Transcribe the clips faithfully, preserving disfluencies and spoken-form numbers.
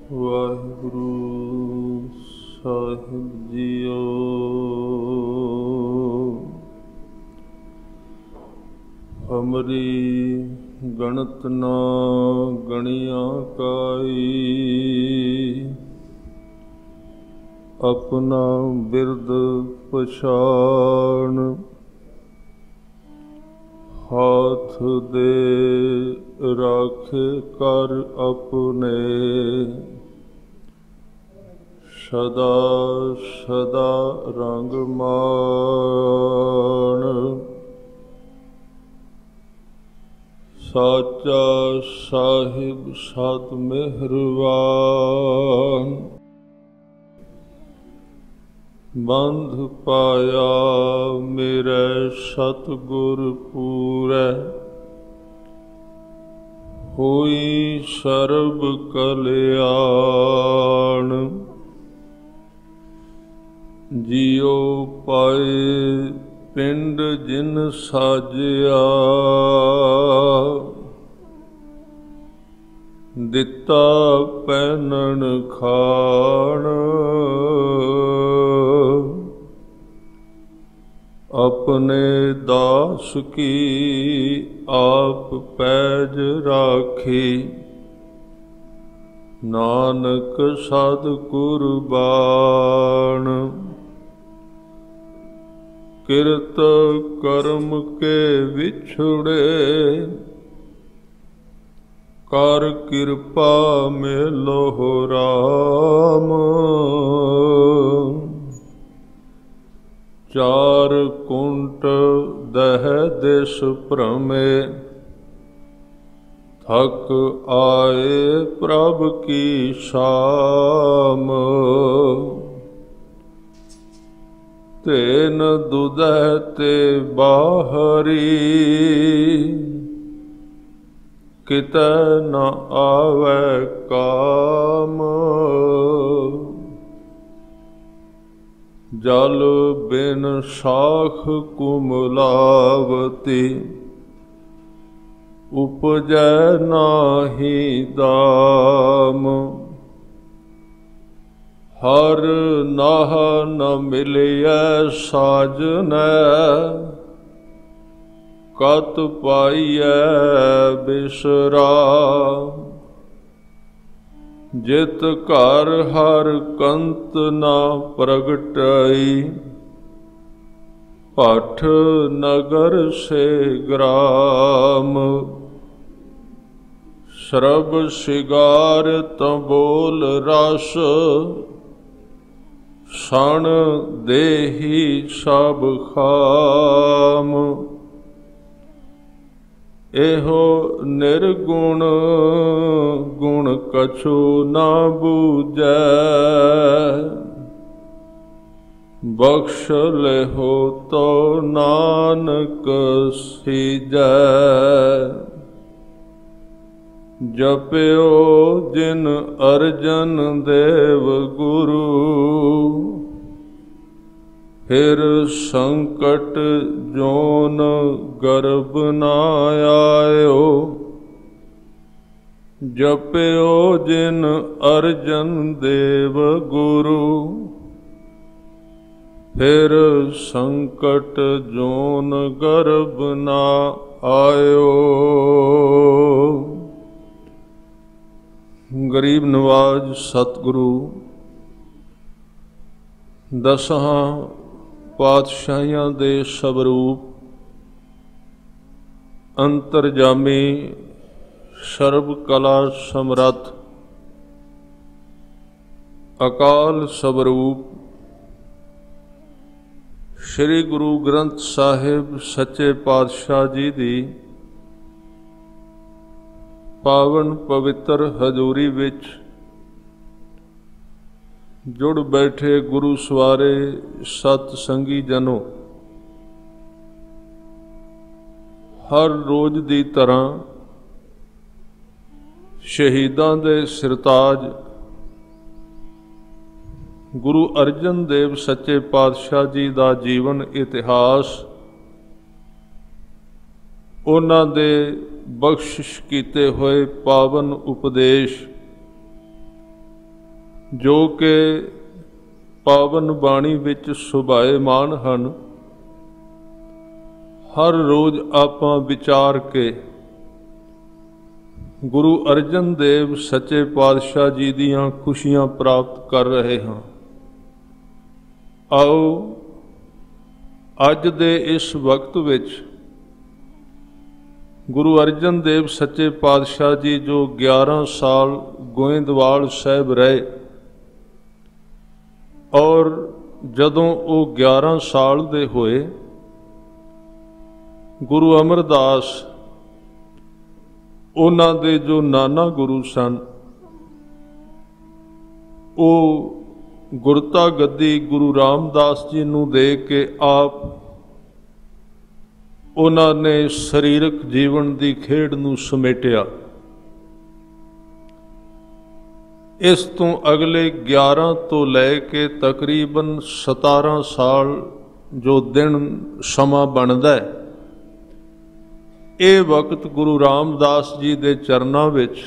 ਵਾਹਿਗੁਰੂ ਸਾਹਿਬ JIO. ਹਮਰੀ ਗਣਤ ਨਾ ਗਣਿਆ ਕਾਈ, ਆਪਣਾ ਬਿਰਦ ਪਛਾਣ। ਹਾਥ ਦੇ ਰਾਖੇ ਕਰ ਆਪਣੇ, ਸਦਾ ਸਦਾ ਰੰਗ ਮਾਣ। ਸਾਚਾ ਸਾਹਿਬ ਸਤ ਮਿਹਰਬਾਨ, ਬੰਧ ਪਾਇਆ ਮੇਰੇ ਸਤਿਗੁਰ ਪੂਰੈ। ਹੋਈ ਸਰਬ ਕਲਿਆਣ, ਜਿਉ ਪਾਏ ਪਿੰਡ ਜਿਨ ਸਾਜਿਆ। ਦਿੱਤਾ ਪਹਿਨਣ ਖਾਣ, ਆਪਣੇ ਦਾਸ ਕੀ ਆਪ ਪੈਜ ਰਾਖੀ। ਨਾਨਕ ਸਦ ਕੁਰਬਾਨ, ਕਿਰਤ ਕਰਮ ਕੇ ਵਿਛੜੇ। ਕਰ ਕਿਰਪਾ ਮਿਲੋ ਰਾਮ, ਚਾਰ ਕੁੰਟ ਦਹਿ ਦਿਸ ਭ੍ਰਮੇ। ਥਕ ਆਏ ਪ੍ਰਭ ਕੀ ਸ਼ਾਮ, ਤੈਨ ਦੁਦਹਿ ਤੇ ਬਾਹਰੀ। ਕਿਤੈ ਨ ਆਵੈ ਕਾਮ, ਜਲ ਬਿਨ ਸਾਖ ਕੁਮਲਾਵਤੀ। ਉਪਜੈ ਨਾਹੀ ਦਾਮ, ਹਰ ਨਾਹ ਨ ਮਿਲਿਐ ਸਾਜਨੈ। ਕਤ ਪਾਈਐ ਬਿਸਰਾ, ਜਿਤ ਘਰ ਹਰ ਕੰਤ ਨਾ ਪ੍ਰਗਟਾਈ। ਭੱਠ ਨਗਰ ਸੇ ਗ੍ਰਾਮ, ਸਰਬ ਸਿਗਾਰ ਤੰਬੋਲ ਰਸ। ਸਣ ਦੇਹੀ ਸਭ ਖਾਮ, ਇਹੋ ਨਿਰਗੁਣ ਗੁਣ ਕਛੂ ਨਾ ਬੂਝੈ। ਬਖਸ਼ ਲਿਹੋ ਤੋ ਨਾਨਕ ਸੀਜੈ। ਜਪਿਓ ਜਿਨ ਅਰਜਨ ਦੇਵ ਗੁਰੂ, ਫਿਰ ਸੰਕਟ ਜੋਨ ਗਰਭ ਨਾ ਆਇਓ। ਜਪਿਓ ਜਿਨ ਅਰਜਨ ਦੇਵ ਗੁਰੂ, ਫਿਰ ਸੰਕਟ ਜੋਨ ਗਰਭ ਨਾ ਆਇਓ। ਗਰੀਬ ਨਵਾਜ ਸਤਿਗੁਰੂ ਦਸਾਂ ਪਾਤਸ਼ਾਹੀਆਂ ਦੇ ਸਵਰੂਪ, ਅੰਤਰਜਾਮੀ ਸਰਬ ਕਲਾ ਸਮਰੱਥ, ਅਕਾਲ ਸਵਰੂਪ ਸ੍ਰੀ ਗੁਰੂ ਗ੍ਰੰਥ ਸਾਹਿਬ ਸੱਚੇ ਪਾਤਸ਼ਾਹ ਜੀ ਦੀ ਪਾਵਨ ਪਵਿੱਤਰ ਹਜ਼ੂਰੀ ਵਿੱਚ ਜੁੜ ਬੈਠੇ ਗੁਰੂ ਸਵਾਰੇ ਸਤ ਸੰਗੀ ਜਨੋ, ਹਰ ਰੋਜ਼ ਦੀ ਤਰ੍ਹਾਂ ਸ਼ਹੀਦਾਂ ਦੇ ਸਿਰਤਾਜ ਗੁਰੂ ਅਰਜਨ ਦੇਵ ਸੱਚੇ ਪਾਤਸ਼ਾਹ ਜੀ ਦਾ ਜੀਵਨ ਇਤਿਹਾਸ, ਉਹਨਾਂ ਦੇ ਬਖਸ਼ਿਸ਼ ਕੀਤੇ ਹੋਏ ਪਾਵਨ ਉਪਦੇਸ਼ जो कि पावन बाणी विच सुभाएमान हन, हर रोज आपां विचार के गुरु अर्जन देव सच्चे पातशाह जी दियां खुशियां प्राप्त कर रहे हैं। आओ अज दे इस वक्त विच गुरु अर्जन देव सच्चे पातशाह जी जो ग्यारह साल गोइंदवाल साहिब रहे और जदों वो ग्यारह साल दे होए, गुरु अमरदास उन्हां दे जो नाना गुरु सन, वो गुरता गद्दी गुरु रामदास जी नूं दे के आप उन्हां ने शरीरक जीवन की खेड नूं समेटिया। इस तो अगले ग्यारह तो लैके तकरीबन सतारह साल जो दिन समा बनता है, ये वक्त गुरु रामदास जी के चरणों विच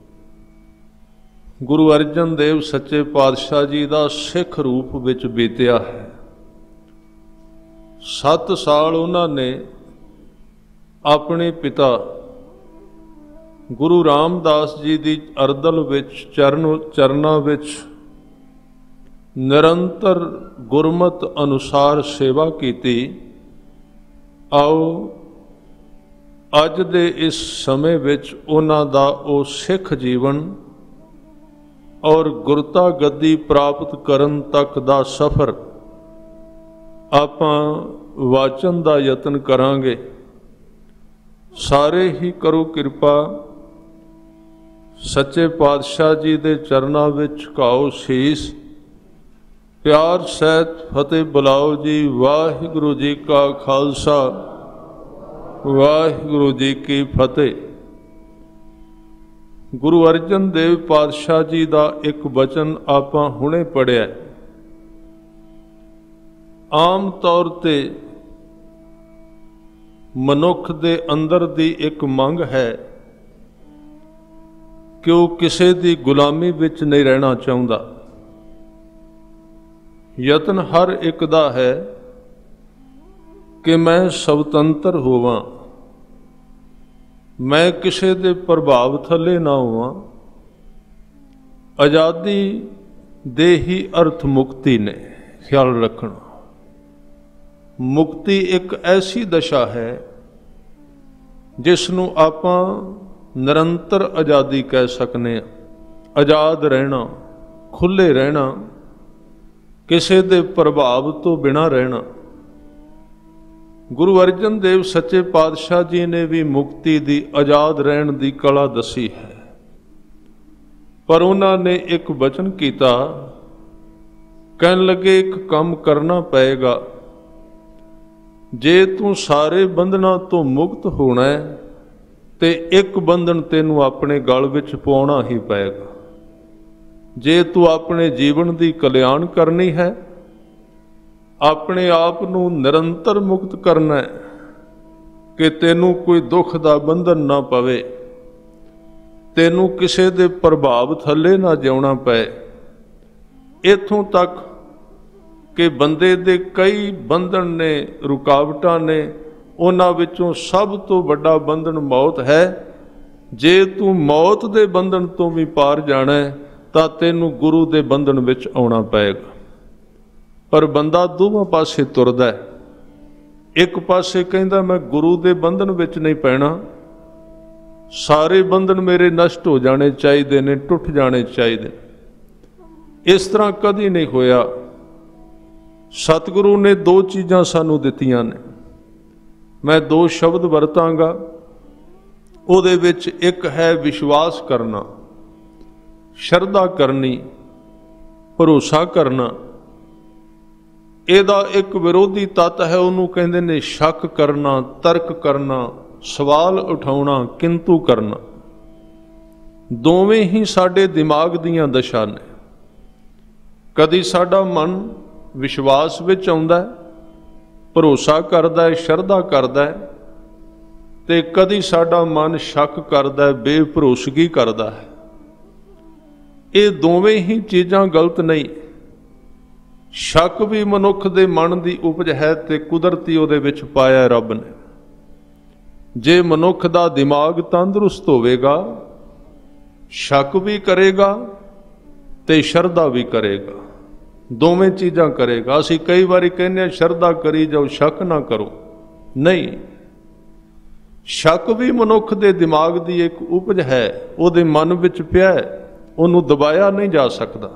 गुरु अर्जन देव सच्चे पातशाह जी का सिख रूप विच बीतिया है। सत्त साल उन्होंने अपने पिता गुरु रामदास जी की अरदल विच चरण चरना विच निरंतर गुरमत अनुसार सेवा की। आओ अज दे इस समय विच उन्हां दा ओ सिख जीवन और गुरता गद्दी प्राप्त करन तक दा सफ़र आपां वाचन दा यतन करांगे। सारे ही करो कृपा, सच्चे पातशाह जी दे चरनां विच झुकाओ शीस, प्यार सहित फतेह बुलाओ जी। वाहिगुरु जी का खालसा, वाहिगुरु जी की फतेह। गुरु अर्जन देव पातशाह जी का एक वचन आपां हुणे पढ़िया। आम तौर ते मनुख दे अंदर दी एक मंग है कि वो किसी दी गुलामी विच नहीं रहना चाहता। यतन हर एक दा है कि मैं स्वतंत्र होवां, मैं किसी दे प्रभाव थले ना होवां। आज़ादी दे ही अर्थ मुक्ति ने, ख्याल रखना। मुक्ति एक ऐसी दशा है जिसनों आपां निरंतर आज़ादी कह सकने। आज़ाद रहना, खुले रहना, किसी दे प्रभाव तो बिना रहना। गुरु अर्जन देव सच्चे पातशाह जी ने भी मुक्ति दी, आज़ाद रहन दी कला दसी है। पर उन्होंने एक वचन किया, कहन लगे एक काम करना पएगा। जे तू सारे बंधना तो मुक्त होना है ते एक बंधन तेनू अपने गल विच पाउणा ही पएगा। जे तू अपने जीवन की कल्याण करनी है, अपने आप नू निरंतर मुक्त करना है कि तेनू कोई दुख दा बंधन ना पवे, तेनू किसी दे प्रभाव थले ना जिउणा पए। इत्थों तक कि बंदे दे कई बंधन ने, रुकावटां ने, उन्हां विचों सब तो वड्डा बंधन मौत है। जे तू मौत दे बंधन तो भी पार जाना है तां तैनूं गुरु दे बंधन विच आउणा पएगा। पर बंदा दोवां पासे तुरदा है। एक पासे कहंदा मैं गुरु दे बंधन विच नहीं पैना, सारे बंधन मेरे नष्ट हो जाने चाहिए ने, टुट जाने चाहिए। इस तरह कदी नहीं होया। सतगुरु ने दो चीज़ां सानू दित्तियां ने। मैं दो शब्द वरतांगा, उहदे विच एक है विश्वास करना, शरधा करनी, भरोसा करना। इहदा एक विरोधी तत्त है, उहनूं कहंदे ने शक करना, तर्क करना, सवाल उठाउणा, किंतु करना। दोवें ही साडे दिमाग दीयां दशा ने। कदी साडा मन विश्वास विच आउंदा है, भरोसा करदा है, शरधा करदा है, ते कदी साडा मन शक करदा है, बेभरोसगी करदा है। ये दोवें ही चीज़ां गलत नहीं। शक भी मनुख दे मन की उपज है ते कुदरती उहदे विच पाया रब ने। जे मनुख दा दिमाग तंदुरुस्त होवेगा, शक भी करेगा ते शरधा भी करेगा, दोवें चीज़ां करेगा। असीं कई बारी कहने शरधा करी जाओ, शक ना करो, नहीं। शक भी मनुख दे दिमाग की एक उपज है, उहदे मन विच पिया है, उहनूं दबाया नहीं जा सकता।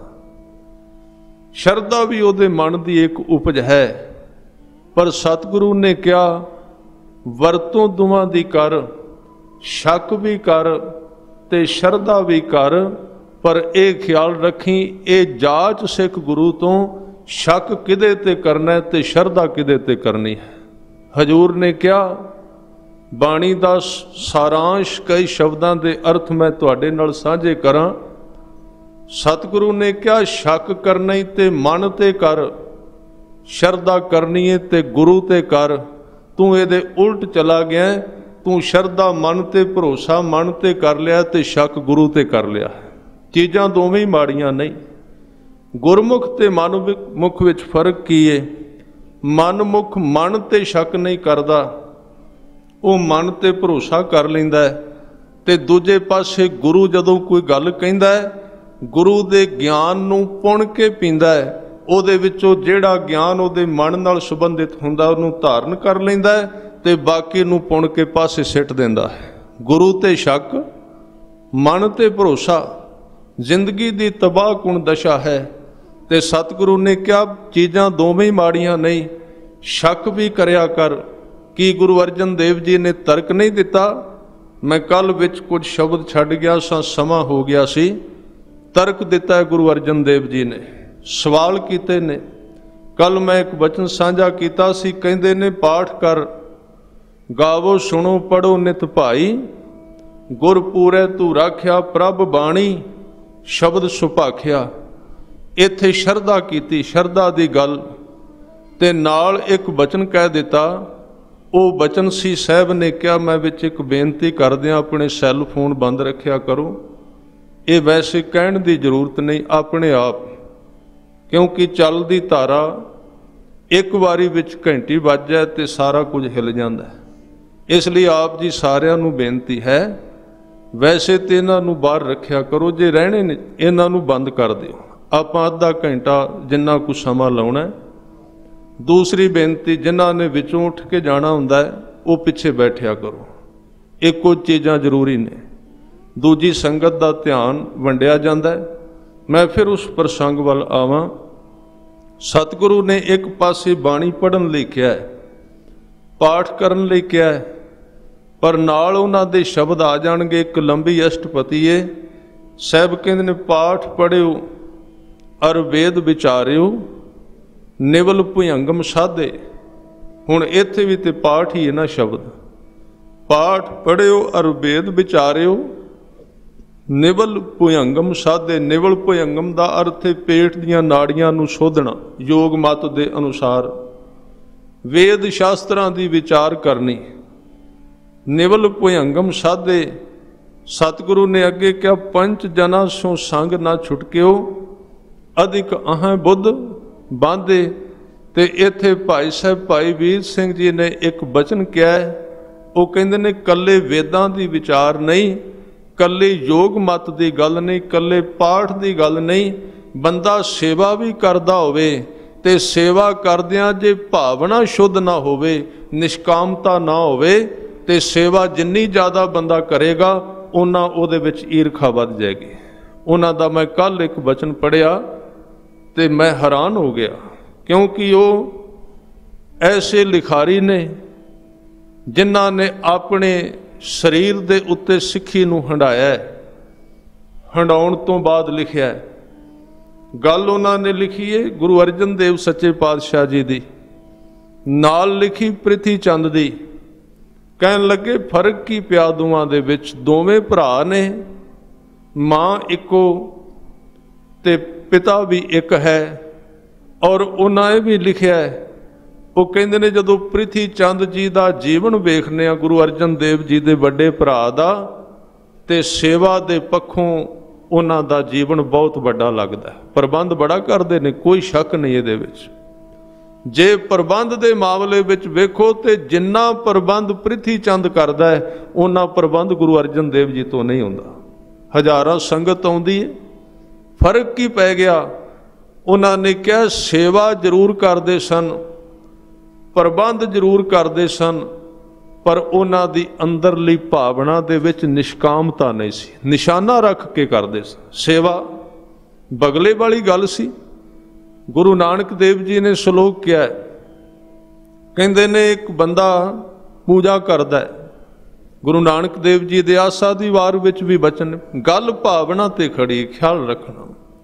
शरधा भी उहदे मन की एक उपज है, पर सतगुरु ने कहा वरतों दोवां दी कर, शक भी कर ते शरधा भी कर, पर यह ख्याल रखी ये जाच सिख गुरु तो शक किदे ते करना है ते शरधा किदे ते करनी है। हजूर ने कहा बाणी का सारांश कई शब्दों के अर्थ मैं तुहाडे नाल साझे करा। सतगुरु ने कहा शक करना ही ते मन ते कर, शरधा करनी है ते गुरु ते कर। तू ये उल्ट चला गया, तू शरधा मन ते भरोसा मन ते कर लिया ते शक गुरु ते कर लिया। चीज़ां दोवें ही माड़ियां नहीं। गुरमुख ते मनमुख विच फर्क की है? मनमुख मन ते शक नहीं करता, वो मन ते भरोसा कर लैंदा है। ते दूजे पासे गुरु जदों कोई गल कहंदा है, गुरु दे ज्ञान नूं पुण के पींदा है, उहदे विचों जिहड़ा ज्ञान उहदे मन नाल संबंधित हुंदा उहनूं धारण कर लैंदा है ते बाकी नूं पुण के पासे सिट दिंदा है। गुरु ते शक, मन ते भरोसा जिंदगी दी तबाह कुण दशा है। ते सतगुरु ने क्या चीज़ां दोवें ही माड़ियां नहीं, शक भी करया कर। कि गुरु अर्जन देव जी ने तर्क नहीं दिता? मैं कल विच कुछ शब्द छड्ड गया सा, समा हो गया सी। तर्क दिता है गुरु अर्जन देव जी ने, सवाल कीते ने। कल मैं एक वचन साझा कीता सी, कहंदे ने पाठ कर गावो सुनो पढ़ो नित भाई, गुर पूरे तू राख्या प्रभ बाणी, शब्द सुभाख्या। इत्थे शरधा कीती, शरधा दी गल ते नाल एक वचन कह दिता। वो वचन सी साहब ने कहा मैं विच एक बेनती कर दियां, अपने सैल फोन बंद रखिया करो। ये वैसे कहण दी जरूरत नहीं, अपने आप, क्योंकि चलदी धारा एक बारी विच घंटी वज जाए तो सारा कुछ हिल जाता है। इसलिए आप जी सारिਆਂ ਨੂੰ बेनती है, वैसे तो इन्हां ਨੂੰ बाहर रखिया करो, जे रहने ने इन्हां ਨੂੰ बंद कर दिओ। आपां अद्धा घंटा जिन्ना कुछ समा लाउणा है। दूसरी बेनती, जिन्हां ने विचों उठ के जाना हुंदा है वो पिछे बैठिया करो। एक कुछ चीज़ां जरूरी ने, दूजी संगत का ध्यान वंडिया जाता है। मैं फिर उस प्रसंग वाल आवां। सतगुरु ने एक पासे बाणी पढ़न लई कहा है, पाठ करन लई कहा है, पर नाल उन्हां दे शब्द आ जाणगे। एक लंबी अष्टपदी है, साहब कहंदे ने पाठ पढ़िओ अर वेद विचारिओ, निवल भुजंगम साधे। हुण इत्थे भी ते पाठ ही है ना शब्द। पाठ पढ़िओ अर वेद विचारिओ, निवल भुजंगम साधे। निवल भुजंगम का अर्थ है पेट दीआं नाड़ियां नूं सोधना, योग मत दे अनुसार वेद शास्त्रां दी विचार करनी। निवल भुजंगम साधे। सतगुरु ने अगे क्या पंच जना सो संग ना छुटकिओ, अधिक अह बुद्ध बांधे। ते इत्थे भाई साहब भाई वीर सिंह जी ने एक बचन किया है, वो कहंदे ने कल्ले वेदां दी विचार नहीं, कल्ले योग मत दी गल नहीं, कल्ले पाठ दी गल नहीं। बंदा सेवा भी करदा होवे ते सेवा करदियां जे भावना शुद्ध ना होवे, निष्कामता ना होवे, ते सेवा जिन्नी ज़्यादा बंदा करेगा उन्ना उहदे विच ईरखा वध जाएगी। उन्हां दा मैं कल एक वचन पढ़िया ते मैं हैरान हो गया, क्योंकि वो ऐसे लिखारी ने जिन्हां ने अपने शरीर दे उत्ते सिੱਖੀ नूं हंडाया है। हंडाउण तो बाद लिखिया है। गल उन्होंने लिखी है गुरु अर्जन देव सच्चे पातशाह जी दी, नाल लिखी प्रिथी चंद दी। कहन लगे फर्क की पिया दोवां दे विच, दोवें भरा ने, मां इको ते पिता भी एक है। और उन्हें भी लिखिया है, वो कहंदे ने जदों प्रिथी चंद जी का जीवन वेखने गुरु अर्जन देव जी के वड्डे भरा दा, ते सेवा दे पक्षों ਉਹਨਾਂ ਦਾ ਜੀਵਨ ਬਹੁਤ ਵੱਡਾ ਲੱਗਦਾ। ਪ੍ਰਬੰਧ ਬੜਾ ਕਰਦੇ ਨੇ, ਕੋਈ ਸ਼ੱਕ ਨਹੀਂ ਇਹਦੇ ਵਿੱਚ। ਜੇ ਪ੍ਰਬੰਧ ਦੇ ਮਾਮਲੇ ਵਿੱਚ ਵੇਖੋ ਤੇ ਜਿੰਨਾ ਪ੍ਰਬੰਧ ਪ੍ਰਿਥੀ ਚੰਦ ਕਰਦਾ ਹੈ ਉਹਨਾਂ ਪ੍ਰਬੰਧ ਗੁਰੂ ਅਰਜਨ ਦੇਵ ਜੀ ਤੋਂ ਨਹੀਂ ਹੁੰਦਾ। ਹਜ਼ਾਰਾਂ ਸੰਗਤ ਆਉਂਦੀ ਹੈ, ਫਰਕ ਕੀ ਪੈ ਗਿਆ? ਉਹਨਾਂ ਨੇ ਕਿਹਾ ਸੇਵਾ ਜ਼ਰੂਰ ਕਰਦੇ ਸਨ, ਪ੍ਰਬੰਧ ਜ਼ਰੂਰ ਕਰਦੇ ਸਨ, ਪਰ ਉਹਨਾਂ ਦੀ ਅੰਦਰਲੀ ਭਾਵਨਾ ਦੇ ਵਿੱਚ ਨਿਸ਼ਕਾਮਤਾ ਨਹੀਂ ਸੀ। ਨਿਸ਼ਾਨਾ ਰੱਖ ਕੇ ਕਰਦੇ ਸਨ ਸੇਵਾ, ਬਗਲੇ ਵਾਲੀ ਗੱਲ ਸੀ। ਗੁਰੂ ਨਾਨਕ ਦੇਵ ਜੀ ਨੇ ਸ਼ਲੋਕ ਕਿਹਾ, ਕਹਿੰਦੇ ਨੇ ਇੱਕ ਬੰਦਾ ਪੂਜਾ ਕਰਦਾ ਹੈ। ਗੁਰੂ ਨਾਨਕ ਦੇਵ ਜੀ ਦੇ ਆਸਾ ਦੀ ਵਾਰ ਵਿੱਚ ਵੀ ਬਚਨ, ਗੱਲ ਭਾਵਨਾ ਤੇ ਖੜੀ, ਖਿਆਲ ਰੱਖਣਾ।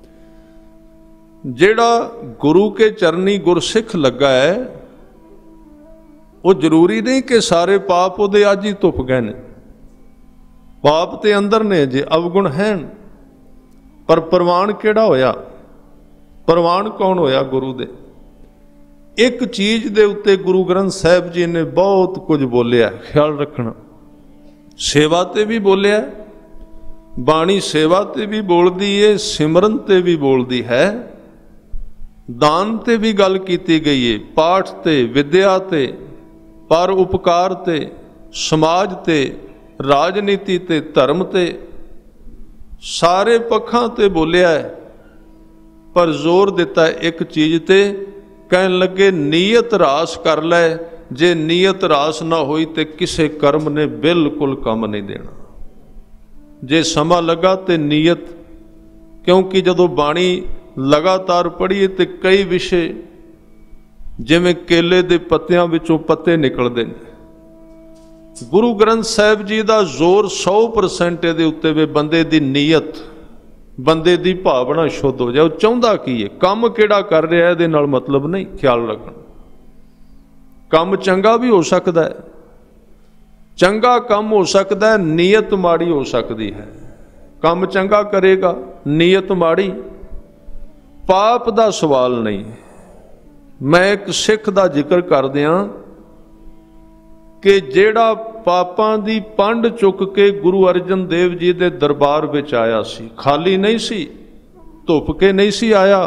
ਜਿਹੜਾ ਗੁਰੂ ਕੇ ਚਰਨੀ ਗੁਰਸਿੱਖ ਲੱਗਾ ਹੈ ਉਹ ਜ਼ਰੂਰੀ ਨਹੀਂ ਕਿ ਸਾਰੇ ਪਾਪ ਉਹਦੇ ਅੱਜ ਹੀ ਧੁੱਪ ਗਏ ਨੇ। ਪਾਪ ਤੇ ਅੰਦਰ ਨੇ, ਜੇ ਅਵਗੁਣ ਹਨ, ਪਰ ਪ੍ਰਵਾਨ ਕਿਹੜਾ ਹੋਇਆ? ਪ੍ਰਵਾਨ ਕੌਣ ਹੋਇਆ? ਗੁਰੂ ਦੇ। ਇੱਕ ਚੀਜ਼ ਦੇ ਉੱਤੇ ਗੁਰੂ ਗ੍ਰੰਥ ਸਾਹਿਬ ਜੀ ਨੇ ਬਹੁਤ ਕੁਝ ਬੋਲਿਆ, ਖਿਆਲ ਰੱਖਣਾ। ਸੇਵਾ ਤੇ ਵੀ ਬੋਲਿਆ, ਬਾਣੀ ਸੇਵਾ ਤੇ ਵੀ ਬੋਲਦੀ ਏ, ਸਿਮਰਨ ਤੇ ਵੀ ਬੋਲਦੀ ਹੈ, ਦਾਨ ਤੇ ਵੀ ਗੱਲ ਕੀਤੀ ਗਈ ਏ, ਪਾਠ ਤੇ, ਵਿਦਿਆ ਤੇ, ਪਰ ਉਪਕਾਰ ਤੇ, ਸਮਾਜ ਤੇ, ਰਾਜਨੀਤੀ ਤੇ, ਧਰਮ ਤੇ, ਸਾਰੇ ਪੱਖਾਂ ਤੇ ਬੋਲਿਆ ਹੈ। ਪਰ ਜ਼ੋਰ ਦਿੱਤਾ ਇੱਕ ਚੀਜ਼ ਤੇ, ਕਹਿਣ ਲੱਗੇ ਨੀਅਤ ਰਾਸ ਕਰ ਲੈ, ਜੇ ਨੀਅਤ ਰਾਸ ਨਾ ਹੋਈ ਤੇ ਕਿਸੇ ਕਰਮ ਨੇ ਬਿਲਕੁਲ ਕੰਮ ਨਹੀਂ ਦੇਣਾ। ਜੇ ਸਮਾਂ ਲੱਗਾ ਤੇ ਨੀਅਤ, ਕਿਉਂਕਿ ਜਦੋਂ ਬਾਣੀ ਲਗਾਤਾਰ ਪੜ੍ਹੀਏ ਤੇ ਕਈ ਵਿਸ਼ੇ ਜਿਵੇਂ ਕੇਲੇ ਦੇ ਪੱਤਿਆਂ ਵਿੱਚੋਂ ਪੱਤੇ ਨਿਕਲਦੇ ਨੇ। ਗੁਰੂ ਗ੍ਰੰਥ ਸਾਹਿਬ ਜੀ ਦਾ ਜ਼ੋਰ ਸੌ ਪਰਸੈਂਟ ਇਹਦੇ ਉੱਤੇ ਵੀ ਬੰਦੇ ਦੀ ਨੀਅਤ, ਬੰਦੇ ਦੀ ਭਾਵਨਾ ਸ਼ੁੱਧ ਹੋ ਜਾਏ। ਉਹ ਚਾਹੁੰਦਾ ਕੀ ਹੈ, ਕੰਮ ਕਿਹੜਾ ਕਰ ਰਿਹਾ ਇਹਦੇ ਨਾਲ ਮਤਲਬ ਨਹੀਂ। ਖਿਆਲ ਰੱਖਣਾ, ਕੰਮ ਚੰਗਾ ਵੀ ਹੋ ਸਕਦਾ ਹੈ, ਚੰਗਾ ਕੰਮ ਹੋ ਸਕਦਾ ਹੈ, ਨੀਅਤ ਮਾੜੀ ਹੋ ਸਕਦੀ ਹੈ। ਕੰਮ ਚੰਗਾ ਕਰੇਗਾ, ਨੀਅਤ ਮਾੜੀ, ਪਾਪ ਦਾ ਸਵਾਲ ਨਹੀਂ। ਮੈਂ ਇੱਕ ਸਿੱਖ ਦਾ ਜ਼ਿਕਰ ਕਰਦਿਆਂ ਕਿ ਜਿਹੜਾ ਪਾਪਾਂ ਦੀ ਪੰਡ ਚੁੱਕ ਕੇ ਗੁਰੂ ਅਰਜਨ ਦੇਵ ਜੀ ਦੇ ਦਰਬਾਰ ਵਿੱਚ ਆਇਆ ਸੀ, ਖਾਲੀ ਨਹੀਂ ਸੀ, ਧੁੱਪ ਕੇ ਨਹੀਂ ਸੀ ਆਇਆ।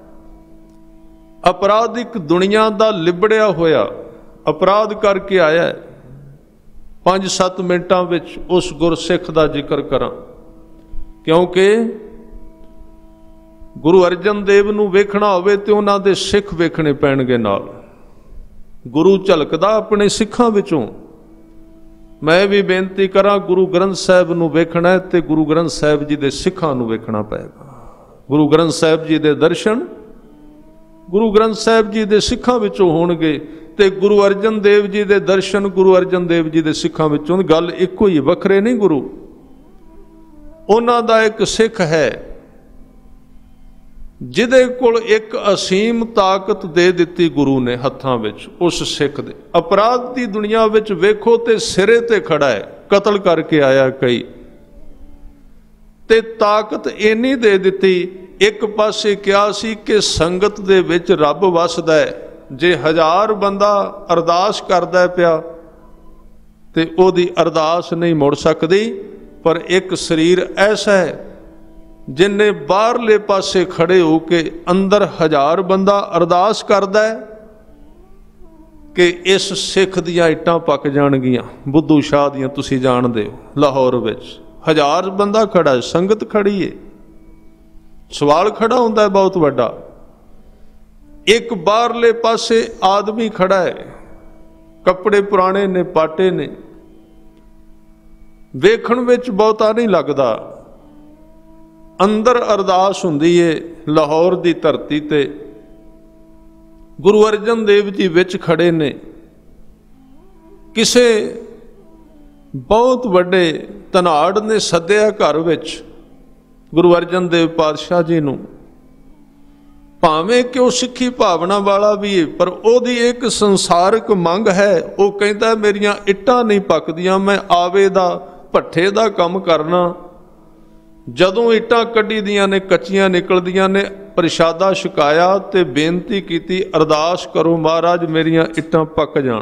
ਅਪਰਾਧਿਕ ਦੁਨੀਆ ਦਾ ਲਿਬੜਿਆ ਹੋਇਆ ਅਪਰਾਧ ਕਰਕੇ ਆਇਆ। ਪੰਜ ਸੱਤ ਮਿੰਟਾਂ ਵਿੱਚ ਉਸ ਗੁਰਸਿੱਖ ਦਾ ਜ਼ਿਕਰ ਕਰਾਂ, ਕਿਉਂਕਿ ਗੁਰੂ ਅਰਜਨ ਦੇਵ ਨੂੰ ਵੇਖਣਾ ਹੋਵੇ ਤੇ ਉਹਨਾਂ ਦੇ ਸਿੱਖ ਵੇਖਣੇ ਪੈਣਗੇ ਨਾਲ। ਗੁਰੂ ਝਲਕਦਾ ਆਪਣੇ ਸਿੱਖਾਂ ਵਿੱਚੋਂ। ਮੈਂ ਵੀ ਬੇਨਤੀ ਕਰਾਂ, ਗੁਰੂ ਗ੍ਰੰਥ ਸਾਹਿਬ ਨੂੰ ਵੇਖਣਾ ਹੈ ਤੇ ਗੁਰੂ ਗ੍ਰੰਥ ਸਾਹਿਬ ਜੀ ਦੇ ਸਿੱਖਾਂ ਨੂੰ ਵੇਖਣਾ ਪਏਗਾ। ਗੁਰੂ ਗ੍ਰੰਥ ਸਾਹਿਬ ਜੀ ਦੇ ਦਰਸ਼ਨ ਗੁਰੂ ਗ੍ਰੰਥ ਸਾਹਿਬ ਜੀ ਦੇ ਸਿੱਖਾਂ ਵਿੱਚੋਂ ਹੋਣਗੇ ਤੇ ਗੁਰੂ ਅਰਜਨ ਦੇਵ ਜੀ ਦੇ ਦਰਸ਼ਨ ਗੁਰੂ ਅਰਜਨ ਦੇਵ ਜੀ ਦੇ ਸਿੱਖਾਂ ਵਿੱਚੋਂ। ਗੱਲ ਇੱਕੋ ਹੀ, ਵੱਖਰੇ ਨਹੀਂ ਗੁਰੂ। ਉਹਨਾਂ ਦਾ ਇੱਕ ਸਿੱਖ ਹੈ ਜਿਹਦੇ ਕੋਲ ਇੱਕ ਅਸੀਮ ਤਾਕਤ ਦੇ ਦਿੱਤੀ ਗੁਰੂ ਨੇ ਹੱਥਾਂ ਵਿੱਚ। ਉਸ ਸਿੱਖ ਦੇ ਅਪਰਾਧ ਦੀ ਦੁਨੀਆ ਵਿੱਚ ਵੇਖੋ ਤੇ ਸਿਰੇ ਤੇ ਖੜਾ ਹੈ, ਕਤਲ ਕਰਕੇ ਆਇਆ ਕਈ, ਤੇ ਤਾਕਤ ਇੰਨੀ ਦੇ ਦਿੱਤੀ। ਇੱਕ ਪਾਸੇ ਕਿਹਾ ਸੀ ਕਿ ਸੰਗਤ ਦੇ ਵਿੱਚ ਰੱਬ ਵਸਦਾ ਹੈ। ਜੇ ਹਜ਼ਾਰ ਬੰਦਾ ਅਰਦਾਸ ਕਰਦਾ ਪਿਆ ਤੇ ਉਹਦੀ ਅਰਦਾਸ ਨਹੀਂ ਮੁੜ ਸਕਦੀ, ਪਰ ਇੱਕ ਸਰੀਰ ਐਸਾ ਹੈ ਜਿੰਨੇ ਬਾਹਰਲੇ ਪਾਸੇ ਖੜੇ ਹੋ ਕੇ ਅੰਦਰ ਹਜ਼ਾਰ ਬੰਦਾ ਅਰਦਾਸ ਕਰਦਾ ਹੈ ਕਿ ਇਸ ਸਿੱਖ ਦੀਆਂ ਇੱਟਾਂ ਪੱਕ ਜਾਣਗੀਆਂ। ਬੁੱਧੂ ਸ਼ਾਹ ਦੀਆਂ ਤੁਸੀਂ ਜਾਣਦੇ ਹੋ, ਲਾਹੌਰ ਵਿੱਚ ਹਜ਼ਾਰ ਬੰਦਾ ਖੜਾ ਹੈ, ਸੰਗਤ ਖੜੀ ਹੈ। ਸਵਾਲ ਖੜਾ ਹੁੰਦਾ ਹੈ ਬਹੁਤ ਵੱਡਾ। ਇੱਕ ਬਾਹਰਲੇ ਪਾਸੇ ਆਦਮੀ ਖੜਾ ਹੈ, ਕੱਪੜੇ ਪੁਰਾਣੇ ਨੇ, ਪਾਟੇ ਨੇ, ਵੇਖਣ ਵਿੱਚ ਬਹੁਤਾ ਨਹੀਂ ਲੱਗਦਾ। ਅੰਦਰ ਅਰਦਾਸ ਹੁੰਦੀ ਏ ਲਾਹੌਰ ਦੀ ਧਰਤੀ ਤੇ। ਗੁਰੂ ਅਰਜਨ ਦੇਵ ਜੀ ਵਿੱਚ ਖੜੇ ਨੇ। ਕਿਸੇ ਬਹੁਤ ਵੱਡੇ ਧਨਾੜ ਨੇ ਸੱਦਿਆ ਘਰ ਵਿੱਚ ਗੁਰੂ ਅਰਜਨ ਦੇਵ ਪਾਤਸ਼ਾਹ ਜੀ ਨੂੰ। ਭਾਵੇਂ ਕਿ ਉਹ ਸਿੱਖੀ ਭਾਵਨਾ ਵਾਲਾ ਵੀ ਹੈ, ਪਰ ਉਹਦੀ ਇੱਕ ਸੰਸਾਰਿਕ ਮੰਗ ਹੈ। ਉਹ ਕਹਿੰਦਾ ਮੇਰੀਆਂ ਇੱਟਾਂ ਨਹੀਂ ਪੱਕਦੀਆਂ, ਮੈਂ ਆਵੇ ਦਾ ਭੱਠੇ ਦਾ ਕੰਮ ਕਰਨਾ। ਜਦੋਂ ਇੱਟਾਂ ਕੱਢੀ ਦੀਆਂ ਨੇ ਕੱਚੀਆਂ ਨਿਕਲਦੀਆਂ ਨੇ। ਪ੍ਰਸ਼ਾਦਾ ਛਕਾਇਆ ਤੇ ਬੇਨਤੀ ਕੀਤੀ, ਅਰਦਾਸ ਕਰੋ ਮਹਾਰਾਜ ਮੇਰੀਆਂ ਇੱਟਾਂ ਪੱਕ ਜਾਣ।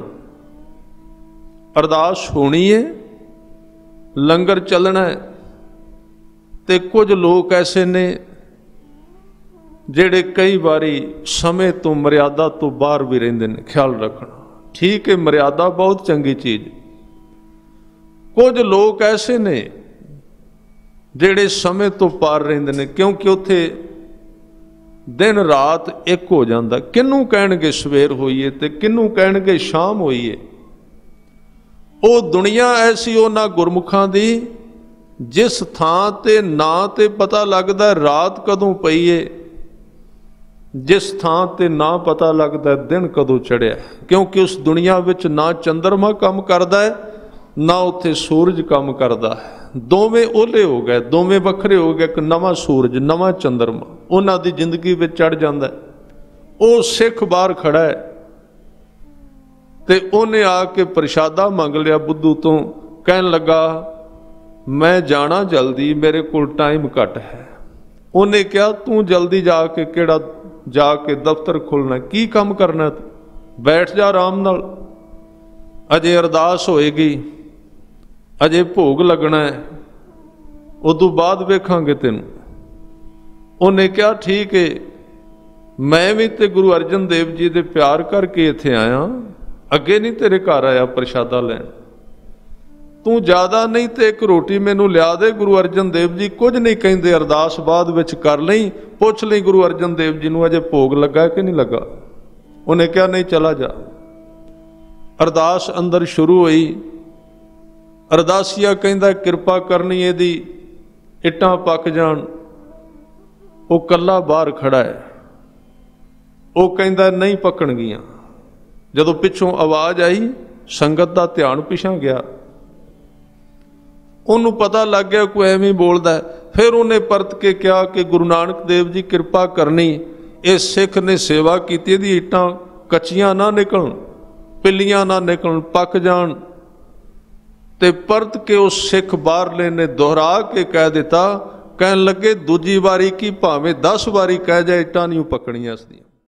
ਅਰਦਾਸ ਹੋਣੀ ਹੈ, ਲੰਗਰ ਚੱਲਣਾ ਹੈ ਤੇ ਕੁਝ ਲੋਕ ਐਸੇ ਨੇ ਜਿਹੜੇ ਕਈ ਵਾਰੀ ਸਮੇਂ ਤੋਂ ਮਰਿਆਦਾ ਤੋਂ ਬਾਹਰ ਵੀ ਰਹਿੰਦੇ ਨੇ। ਖਿਆਲ ਰੱਖਣਾ, ਠੀਕ ਹੈ, ਮਰਿਆਦਾ ਬਹੁਤ ਚੰਗੀ ਚੀਜ਼। ਕੁਝ ਲੋਕ ਐਸੇ ਨੇ ਜਿਹੜੇ ਸਮੇਂ ਤੋਂ ਪਾਰ ਰਹਿੰਦੇ ਨੇ, ਕਿਉਂਕਿ ਉੱਥੇ ਦਿਨ ਰਾਤ ਇੱਕ ਹੋ ਜਾਂਦਾ। ਕਿਹਨੂੰ ਕਹਿਣਗੇ ਸਵੇਰ ਹੋਈਏ ਤੇ ਕਿਹਨੂੰ ਕਹਿਣਗੇ ਸ਼ਾਮ ਹੋਈਏ। ਉਹ ਦੁਨੀਆ ਐਸੀ ਉਹਨਾਂ ਗੁਰਮੁਖਾਂ ਦੀ ਜਿਸ ਥਾਂ ਤੇ ਨਾ ਤੇ ਪਤਾ ਲੱਗਦਾ ਰਾਤ ਕਦੋਂ ਪਈ ਏ, ਜਿਸ ਥਾਂ ਤੇ ਨਾ ਪਤਾ ਲੱਗਦਾ ਦਿਨ ਕਦੋਂ ਚੜਿਆ, ਕਿਉਂਕਿ ਉਸ ਦੁਨੀਆ ਵਿੱਚ ਨਾ ਚੰਦਰਮਾ ਕੰਮ ਕਰਦਾ ਹੈ ਨਾ ਉੱਥੇ ਸੂਰਜ ਕੰਮ ਕਰਦਾ ਹੈ। ਦੋਵੇਂ ਓਲੇ ਹੋ ਗਏ, ਦੋਵੇਂ ਵੱਖਰੇ ਹੋ ਗਏ। ਇੱਕ ਨਵਾਂ ਸੂਰਜ, ਨਵਾਂ ਚੰਦਰਮਾ ਉਹਨਾਂ ਦੀ ਜ਼ਿੰਦਗੀ ਵਿੱਚ ਚੜ ਜਾਂਦਾ। ਉਹ ਸਿੱਖ ਬਾਹਰ ਖੜਾ ਹੈ ਤੇ ਉਹਨੇ ਆ ਕੇ ਪ੍ਰਸ਼ਾਦਾ ਮੰਗ ਲਿਆ ਬੁੱਧੂ ਤੋਂ। ਕਹਿਣ ਲੱਗਾ ਮੈਂ ਜਾਣਾ ਜਲਦੀ, ਮੇਰੇ ਕੋਲ ਟਾਈਮ ਘੱਟ ਹੈ। ਉਹਨੇ ਕਿਹਾ ਤੂੰ ਜਲਦੀ ਜਾ ਕੇ ਕਿਹੜਾ ਜਾ ਕੇ ਦਫ਼ਤਰ ਖੋਲ੍ਹਣਾ, ਕੀ ਕੰਮ ਕਰਨਾ, ਬੈਠ ਜਾ ਆਰਾਮ ਨਾਲ, ਅਜੇ ਅਰਦਾਸ ਹੋਏਗੀ, ਅਜੇ ਭੋਗ ਲੱਗਣਾ ਹੈ, ਉਦੋਂ ਬਾਅਦ ਵੇਖਾਂਗੇ ਤੈਨੂੰ। ਉਹਨੇ ਕਿਹਾ ਠੀਕ ਹੈ, ਮੈਂ ਵੀ ਤੇ ਗੁਰੂ ਅਰਜਨ ਦੇਵ ਜੀ ਦੇ ਪਿਆਰ ਕਰਕੇ ਇੱਥੇ ਆਇਆ, ਅੱਗੇ ਨਹੀਂ ਤੇਰੇ ਘਰ ਆਇਆ ਪ੍ਰਸ਼ਾਦਾ ਲੈਣ। ਤੂੰ ਜ਼ਿਆਦਾ ਨਹੀਂ ਤੇ ਇੱਕ ਰੋਟੀ ਮੈਨੂੰ ਲਿਆ ਦੇ। ਗੁਰੂ ਅਰਜਨ ਦੇਵ ਜੀ ਕੁਝ ਨਹੀਂ ਕਹਿੰਦੇ, ਅਰਦਾਸ ਬਾਅਦ ਵਿੱਚ ਕਰ ਲਈ, ਪੁੱਛ ਲਈ ਗੁਰੂ ਅਰਜਨ ਦੇਵ ਜੀ ਨੂੰ ਅਜੇ ਭੋਗ ਲੱਗਾ ਕਿ ਨਹੀਂ ਲੱਗਾ। ਉਹਨੇ ਕਿਹਾ ਨਹੀਂ, ਚਲਾ ਜਾ। ਅਰਦਾਸ ਅੰਦਰ ਸ਼ੁਰੂ ਹੋਈ। ਅਰਦਾਸੀਆ ਕਹਿੰਦਾ ਕਿਰਪਾ ਕਰਨੀ ਇਹਦੀ ਇੱਟਾਂ ਪੱਕ ਜਾਣ। ਉਹ ਕੱਲਾ ਬਾਹਰ ਖੜਾ ਹੈ। ਉਹ ਕਹਿੰਦਾ ਨਹੀਂ ਪੱਕਣਗੀਆਂ। ਜਦੋਂ ਪਿੱਛੋਂ ਆਵਾਜ਼ ਆਈ, ਸੰਗਤ ਦਾ ਧਿਆਨ ਪਿਛਾਂ ਗਿਆ। ਉਹਨੂੰ ਪਤਾ ਲੱਗ ਗਿਆ ਕੋਈ ਐਵੇਂ ਬੋਲਦਾ। ਫਿਰ ਉਹਨੇ ਪਰਤ ਕੇ ਕਿਹਾ ਕਿ ਗੁਰੂ ਨਾਨਕ ਦੇਵ ਜੀ ਕਿਰਪਾ ਕਰਨੀ, ਇਹ ਸਿੱਖ ਨੇ ਸੇਵਾ ਕੀਤੀ, ਇਹਦੀ ਇੱਟਾਂ ਕੱਚੀਆਂ ਨਾ ਨਿਕਲਣ, ਪਿੱਲੀਆਂ ਨਾ ਨਿਕਲਣ, ਪੱਕ ਜਾਣ। ਤੇ ਪਰਤ ਕੇ ਉਸ ਸਿੱਖ ਬਾਹਰਲੇ ਨੇ ਦੁਹਰਾ ਕੇ ਕਹਿ ਦਿੱਤਾ। ਕਹਿਣ ਲੱਗੇ ਦੂਜੀ ਵਾਰੀ ਕੀ ਭਾਵੇਂ ਦਸ ਵਾਰੀ ਕਹਿ ਜਾਏ ਇੱਟਾਂ ਨਹੀਂ ਪੱਕਣੀਆਂ ਇਸ ਦੀਆਂ।